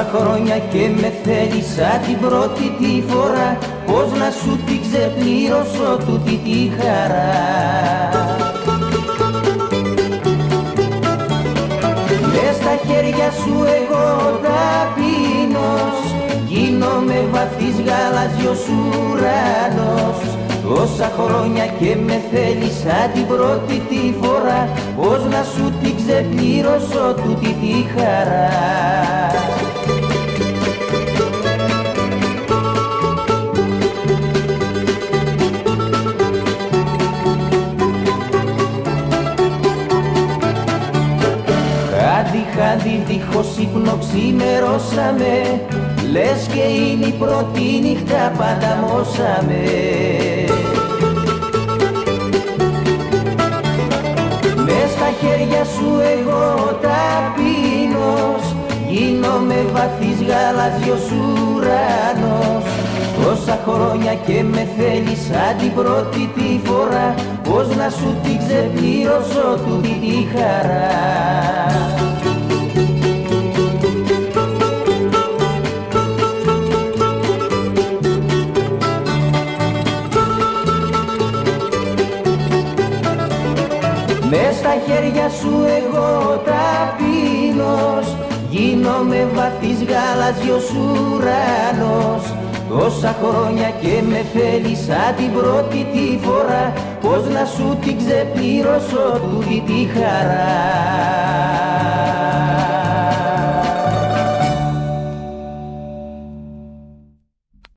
χρόνια και με θέλεις σαν την πρώτη τη φορά, πώς να σου την ξεπλήρωσω τούτη τη χαρά. Μες στα χέρια σου εγώ ταπεινός, γίνομαι βαθύς γαλάζιος ουρανός. Τόσα χρόνια και με θέλεις σαν την πρώτη τη φορά, πώς να σου την ξεπλήρωσω τούτη τη χαρά. Χάντι δίχως ύπνο ξημερώσαμε, λες και είναι η πρώτη νύχτα πανταμώσαμε. Μες στα χέρια σου εγώ ταπεινός, γίνομαι βαθύς γαλάζιος ουρανός. Τόσα χρόνια και με θέλεις σαν την πρώτη τη φορά, πώς να σου την ξεπλήρωσω τούτη τη χαρά. Μες στα χέρια σου εγώ ταπεινός, γίνομαι βαθύς γαλάζιος ουρανός. Τόσα χρόνια και με θέλεις σαν την πρώτη τη φορά, πώς να σου την ξεπλήρωσω τούτη τη χαρά.